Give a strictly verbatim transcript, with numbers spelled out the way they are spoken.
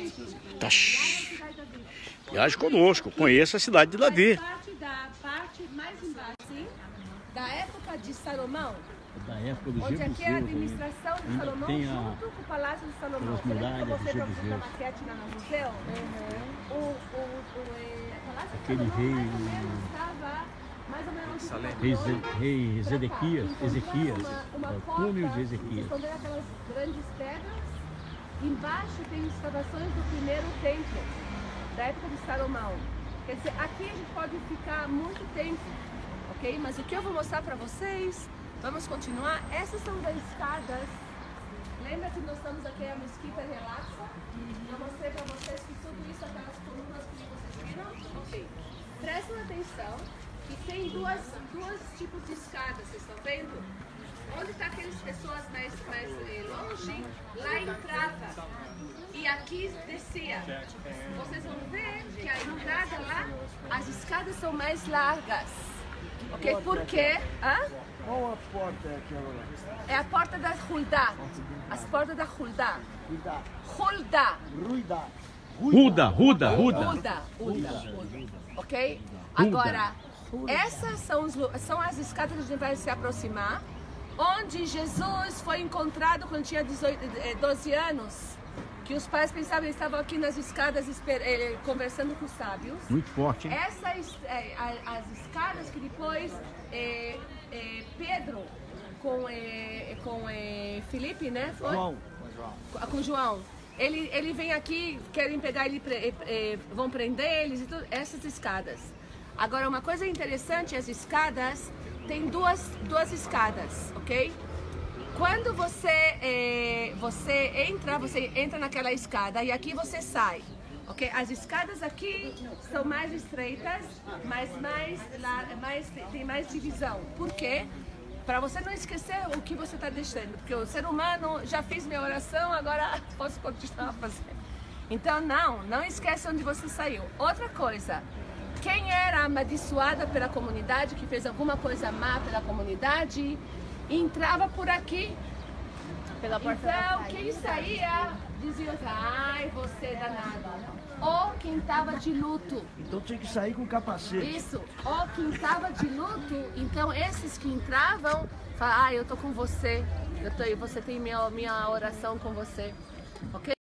Tá. Viaje conosco, conheça a cidade de Davi. Faz parte da parte mais embaixo, sim, da época de Salomão. Da época do Onde aqui é a Jebuseus, administração de Salomão, tem a- junto com o Palácio de Salomão. as Você lembra que eu muralhas mostrei de pra vocês a Jebuseus. maquete lá no museu? O, o, o, é, Palácio Aquele de Salomão rei- mais ou menos estava mais ou menos onde Rei, ficava Ze- rei Zedequias, Encontraram Ezequias, uma, uma é o porta, túnel de Ezequias. escondendo aquelas grandes pedras. Embaixo tem escavações do primeiro templo, da época de Salomão. Quer dizer, aqui a gente pode ficar muito tempo, ok? Mas o que eu vou mostrar para vocês, vamos continuar. Essas são as escadas. Lembra que nós estamos aqui a Mesquita Relaxa? Eu mostrei para vocês que tudo isso, aquelas colunas que vocês viram? Ok. Prestem atenção que tem duas, duas tipos de escadas, vocês estão vendo? Onde está aquelas pessoas mais, mais eh, longe, lá entrava e aqui descia. Vocês vão ver que a entrada lá, as escadas são mais largas. Ok? Por quê? Hã? Qual a porta é aquela lá? É a porta da Huldá. As portas da Huldá. Ruidá. Huldá. Ruidá. Ruda, Ruda, Ruda. Huda, Huda, Huda. Ok? Agora, essas são, os lu- são as escadas que a gente vai se aproximar, onde Jesus foi encontrado quando tinha dezoito, eh, doze anos, que os pais pensavam que estavam aqui nas escadas esper- eh, conversando com os sábios. Muito forte, hein? Essas, eh, a- as escadas que depois eh, eh, Pedro com, eh, com eh, Felipe, né? Foi? João. Com- com João. Ele, ele vem aqui, querem pegar ele, pre- eh, eh, vão prender eles e tudo, essas escadas. Agora, uma coisa interessante, as escadas, tem duas, duas escadas, ok? Quando você, eh, você entra, você entra naquela escada e aqui você sai, ok? As escadas aqui são mais estreitas, mas mais, lá- mais, tem mais divisão. Por quê? Para você não esquecer o que você está deixando, porque o ser humano, já fiz minha oração, agora posso continuar a fazer. Então, não, não esqueça onde você saiu. Outra coisa, quem era amaldiçoada pela comunidade, que fez alguma coisa má pela comunidade, entrava por aqui. Pela porta da Então, saída. quem saía, dizia assim, ai, você é danado. Ou quem estava de luto. Então tinha que sair com capacete. Isso, ou quem estava de luto, então esses que entravam, falavam, ah, eu tô com você, eu tô, você tem minha, minha oração com você, ok?